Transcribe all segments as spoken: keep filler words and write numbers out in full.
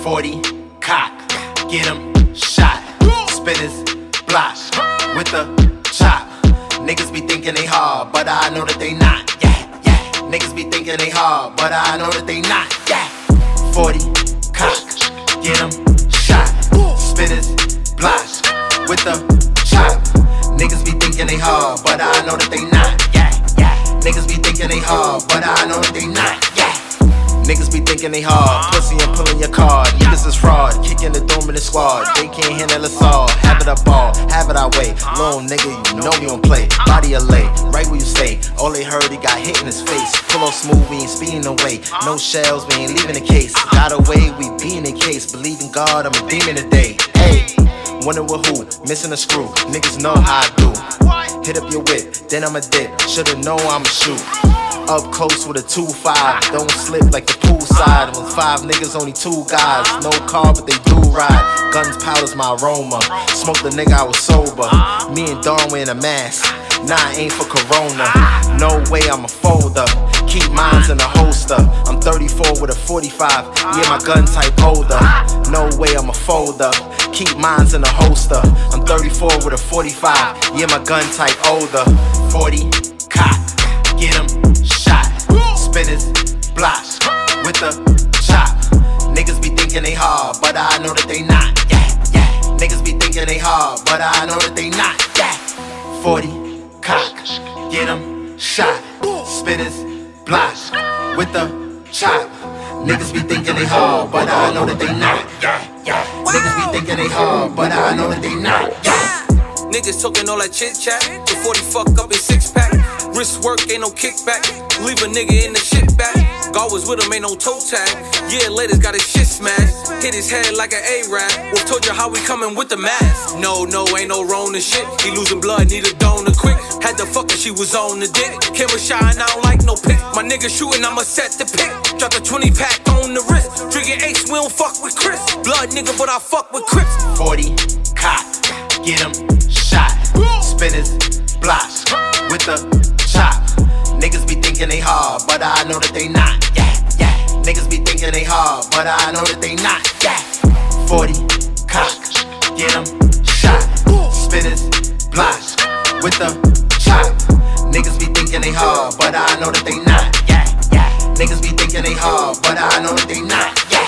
forty, cock, get him shot. Spinners, block, with the chop. Niggas be thinking they hard, but I know that they not. Yeah, yeah. Niggas be thinking they hard, but I know that they not. Yeah. forty, cock, get him shot. Spinners, block, with the chop. Niggas be thinking they hard, but I know that they not. Yeah, yeah. Niggas be thinking they hard, but I know that they not. Yeah. Niggas be thinking they hard, pussy and pulling your card. Niggas is fraud, kicking the dome in the squad. They can't handle us all, have it up all, have it our way. Little nigga, you know we don't play. Body a lay, right where you stay. All they heard, he got hit in his face. Pull off smooth, we ain't speeding away. No shells, we ain't leaving the case. Got away, we be in the case. Believe in God, I'm a demon today. Hey, wonder with who, missing a screw. Niggas know how I do. Hit up your whip, then I'ma dip. Shoulda know I'ma shoot. Up close with a two five, don't slip like the poolside. With five niggas, only two guys. No car, but they do ride. Guns, powder's my aroma. Smoked the nigga, I was sober. Me and Dawn wearing a mask. Nah, I ain't for corona. No way I'ma fold up. Keep mines in the holster. I'm thirty-four with a forty-five. Yeah, my gun type older. No way I'ma fold up. Keep mines in the holster. I'm thirty-four with a forty-five. Yeah, my gun type older. forty, cock, get him shot. Spinners, block, with the chop. Niggas be thinking they hard, but I know that they not. Yeah, yeah. Niggas be thinking they hard, but I know that they not. Yeah. forty, cock, get him shot. Spinners, block, with the chop. Niggas be thinking they hard, but I know that they not. Yeah, yeah. Niggas be thinking they hard, but I know that they not. Yeah. Niggas talking all that chit chat. The forty fuck up in six pack. Wrist work, ain't no kickback. Leave a nigga in the shit back. God was with him, ain't no toe tag. Yeah, later got his shit smashed. Hit his head like an A-rap. Wolf told you how we coming with the mask. No, no, ain't no Rona shit. He losing blood, need a donor quick. Had the fucker, she was on the dick. Camera shine, I don't like no pic. My nigga shooting, I'ma set the pic. Drop the twenty pack on the wrist. Drinking Ace, we don't fuck with Chris. Blood nigga, but I fuck with Crips. forty, cock, get him shot. Spinners, block, with the chop. Niggas be thinking they hard, but I know that they not. Yeah, yeah. Niggas be thinking they hard, but I know that they not. Yeah. forty, cock, get him shot. Spinners, block, with the chop. Niggas be thinking they hard, but I know that they not. Yeah, yeah. Niggas be thinking they hard, but I know that they not. Yeah.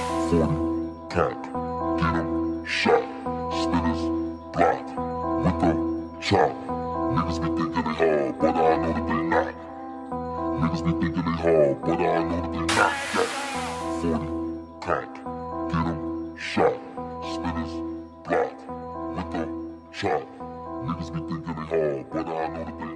forty, cock, get him shot. Spinners, block, with the chop. Niggas be thinking they hard, but I know that they not. Niggas be thinking they hard, but I know that they not. Yeah. forty, cock, get him shot. Spinners, block, with the chop. Niggas be thinking they hard, but I know that they not.